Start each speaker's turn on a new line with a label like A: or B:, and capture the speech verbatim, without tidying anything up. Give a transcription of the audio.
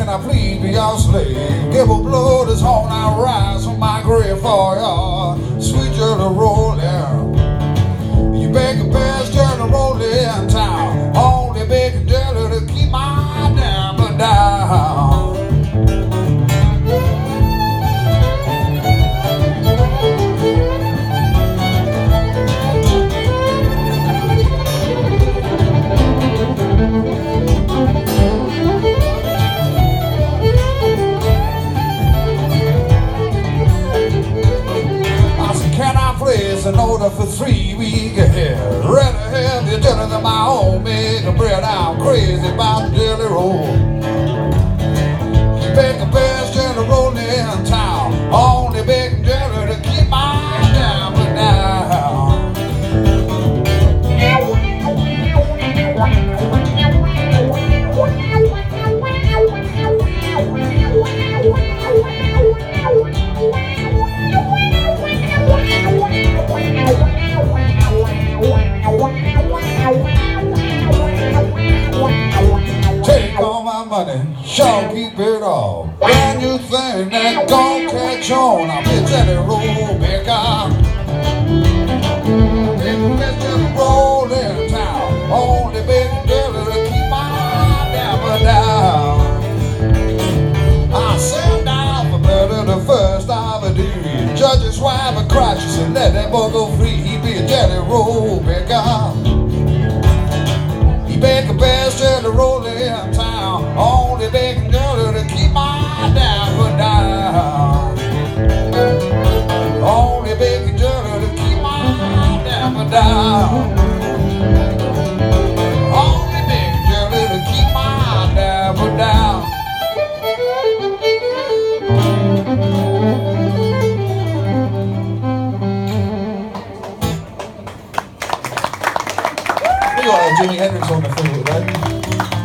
A: I please be your slave? Give a blow this horn, I rise from my grave for you. Sweet jelly rolling, you beg the best jelly rolling town. Only beg jelly to keep my damn down. In order for three weeks ahead, rather have you jelly than my own make bread. I'm crazy about the jelly roll. You make the best jelly roll in town. Only baking jelly to keep my damn down. Take all my money, sure keep it all. Brand new thing that don't catch on. I'm a jelly roll maker. Take the best jelly roll in town. Only baking jelly to keep my damn down. I sat down for murder the first of the day. Judge's wife a cry, she said let that boy go free. He be a jelly roll maker. He bake the best jelly roll in town. Only baking jelly to keep my damn down. Only baking jelly to keep my damn down. Only baking jelly to keep my damn down. We got Jimi Hendrix on the fiddle today.